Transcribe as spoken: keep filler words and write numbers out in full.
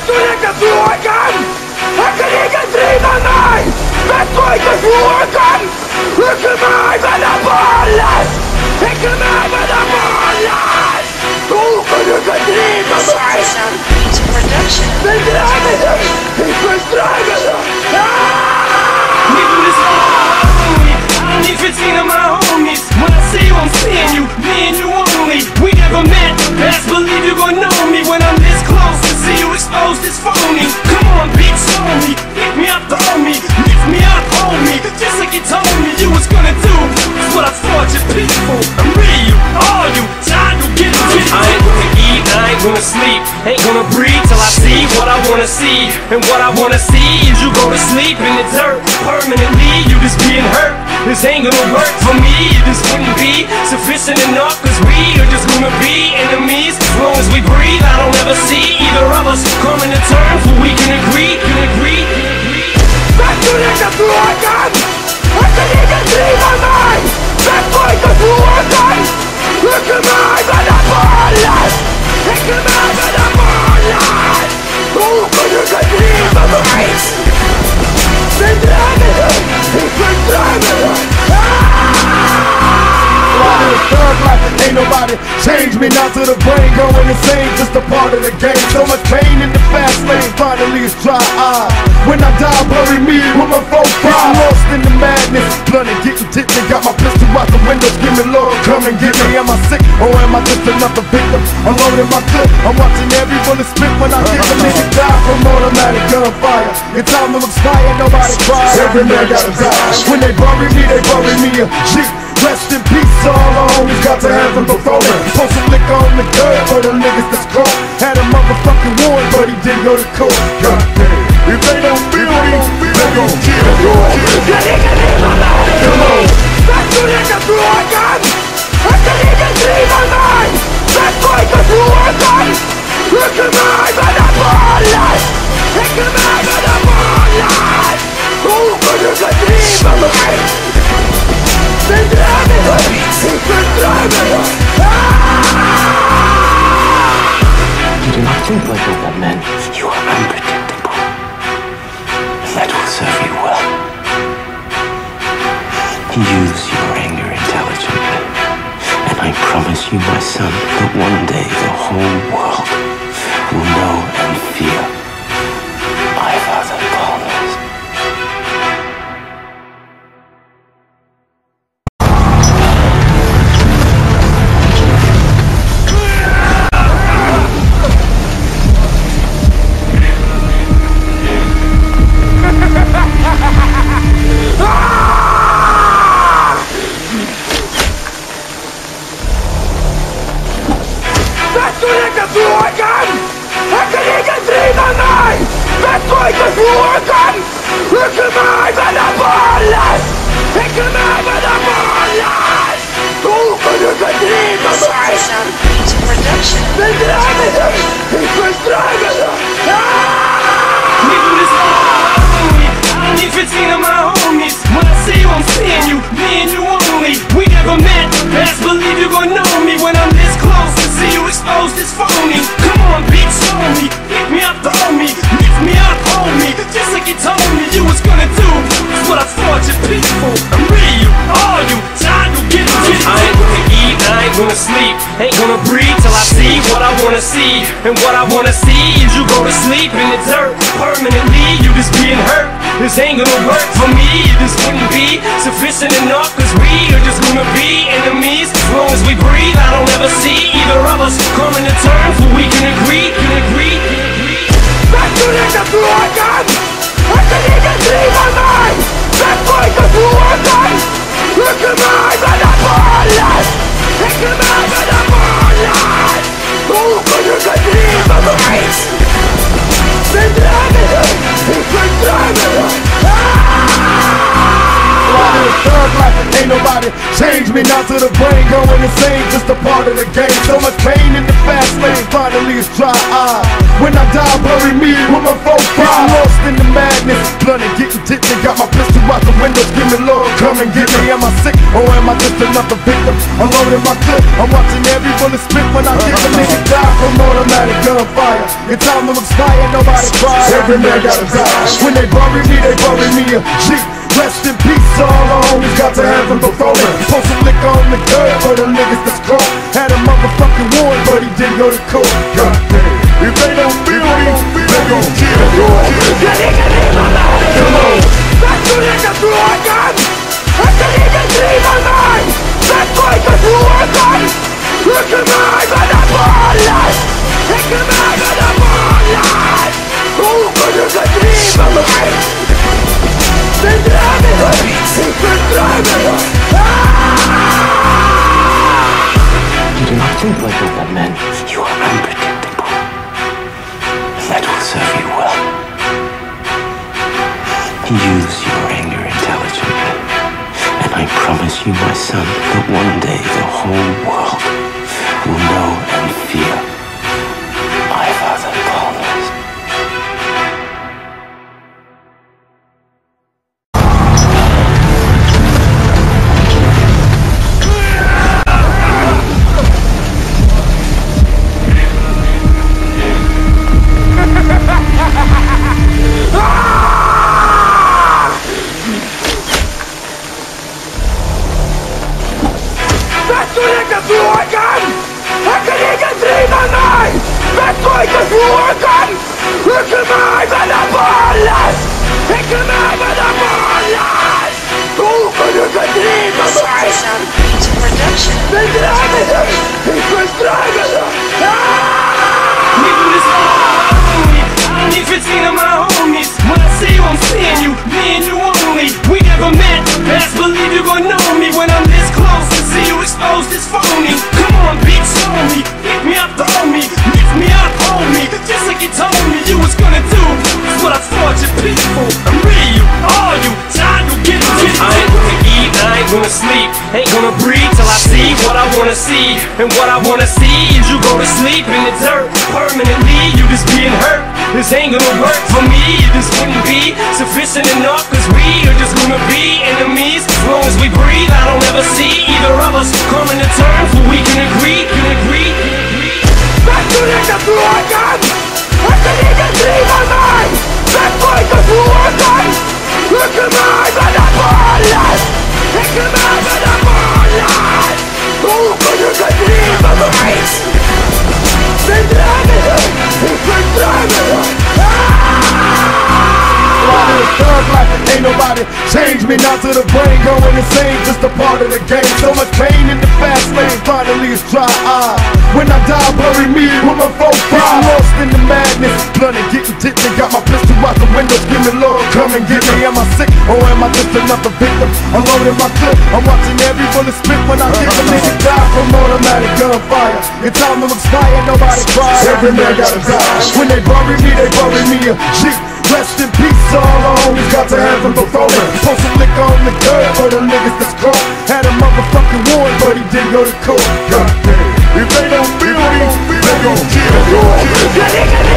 Vettuliga frågan! Jag kan inte driva mig! Vettuliga frågan! Jag kommer mellan bollen! Jag kommer mellan bollen! Då kan du inte driva mig! Men drömmen dig! Inte drömmen dig! We do this only. I don't need fifteen of my homies. When I see you, I'm seeing you. Me and you only. We never met. Best believe you gon' know me when I'm this close to see you exposed as phony. Come on, bitch, show me. Pick me up, throw me. Lift me up, hold me. Just like you told me you was gonna do. That's what I thought you people. I'm real, all you. Time to get it. I ain't gonna eat, I ain't gonna sleep. Ain't gonna breathe till I see what I wanna see. And what I wanna see is you go to sleep in the dirt. Permanently, you just being hurt. This ain't gonna work for me. It just wouldn't be sufficient enough. Cause we are just gonna be enemies. As long as we breathe, I don't ever see either of us coming to terms where we can agree, can agree, can agree. Vettuliga frågan! Jag kan inte driva mig! Vettuliga frågan! Jag kommer mellan bollen! Jag kommer mellan bollen! Då kan du inte driva mig! Men drömmen dig! Inte drömmen dig! Thug life and ain't nobody change me. Now to the brain going insane, just a part of the game. So much pain in the fast lane, finally it's dry eye. When I die, bury me with my four five. Lost in the madness, blood and getting tipsy. Got my pistol out the window, screaming, Lord, come and get me. Am I sick or am I just another victim? I'm loading my clip, I'm watching every bullet spit. When I get a nigga die from automatic gunfire. Your time will expire, nobody cries. Every man gotta die. When they bury me, they bury me a G. Rest in peace, all our homies got to heaven before me. Post some liquor on the curb for the niggas that's caught. Had a motherfucking warrant, but he didn't go to court. God damn, if they don't feel me, they gon' kill you. Come on. Vettuliga frågan! Jag kan inte driva mig! Vettuliga frågan! Jag kommer mellan bollen! Jag kommer mellan bollen! Då kan du inte driva mig! Men drömmen dig! Inte drömmen dig! You do not think like other men. You are unpredictable. And that will serve you well. Use your anger intelligently. And I promise you, my son, that one day the whole world will know and fear my father Paulus. Vettuliga frågan! Jag kan inte driva mig! Vettuliga frågan! Jag kommer mellan bollen! Jag kommer mellan bollen! Då kan du inte driva mig! Men drömmen dig! Inte drömmen dig! We do this only. I don't need fifteen of my homies. When I see you, I'm seeing you. Me and you only. We never met. Best believe you gon' know me when I'm this close to see you exposed as phony. Come on, bitch, show me. Pick me up, throw me. Lift me up, hold me. Just like you told me you was gonna do. That's what I thought you people. I'm real, all you. Time to get it. I ain't gonna eat, I ain't gonna sleep. Ain't gonna breathe till I see what I wanna see. And what I wanna see is you go to sleep in the dirt. Permanently, you just being hurt. This ain't gonna work for me. It just wouldn't be sufficient enough. Cause we are just gonna be enemies. As long as we breathe, I don't ever see either of us coming to terms where we can agree, can agree, can agree. Vettuliga frågan! Jag kan inte driva mig! Vettuliga frågan! Jag kommer mellan bollen! Jag kommer mellan bollen! Då kan du inte driva mig! Men drömmen dig! Inte drömmen dig! Thug life and ain't nobody change me. Now to the brain going insane, just a part of the game. So much pain in the fast lane, finally it's dry eye. When I die, bury me with my four five. Lost in the madness, blood and getting tipsy. Got my pistol out out the window screaming, Lord, come and get me. Am I sick or am I just another victim? I'm loading my clip, I'm watching every bullet spit when I kick a nigga die from automatic gunfire. Your time will expire, nobody cries. Every man gotta die. When they bury me, they bury me a G. Rest in peace, all our homies got to heaven before me. Post some liquor on the curb for the niggas that's caught. Had a motherfucking warrant, but he didn't go to court. God damn. If they don't feel me, they gon' kill you. Come on. That's the niggas who are gone. That's the niggas dream of mine. That's why cause who are gone. Look at mine, but I'm all lost. Look at mine, but I'm all lost. Who could you dream of mine? They drive me up. They drive me up. You do not think like other men. You are unpredictable. And that will serve you well. Use your anger intelligently. And I promise you, my son, that one day the whole world will know and fear my father Paulus. And what I wanna see is you go to sleep in the dirt permanently. You just being hurt. This ain't gonna work for me. It just wouldn't be sufficient enough. Cause we are just gonna be enemies. As long as we breathe, I don't ever see either of us coming to terms where we can agree, can agree, can agree. That's the niggas who are gone. That's the niggas dream of mine. That's why cause who are gone. Look at mine, but I'm all lost. Look at mine, but I'm all lost. Who could you dream of mine? They drive me up. They drive me up. Thug life, ain't nobody change me. Now to the brain going insane, just a part of the game. So much pain in the fast lane, finally it's dry eye. When I die, bury me with my four five. Lost in the madness, blooded, getting tipsy. Got my pistol out the window, screaming, Lord, come and get me. Am I sick or am I just another victim? I'm loading my clip, I'm watching every bullet spit when I kick a nigga die from automatic gunfire. Your time will expire, nobody cries. Every man gotta die. When they bury me, they bury me a G. Rest in peace, all our homies got to heaven before me. Post some liquor on the curb for the niggas that's caught. Had a motherfucking warrant, but he didn't go to court. God damn. If they don't feel me, they gon' kill you.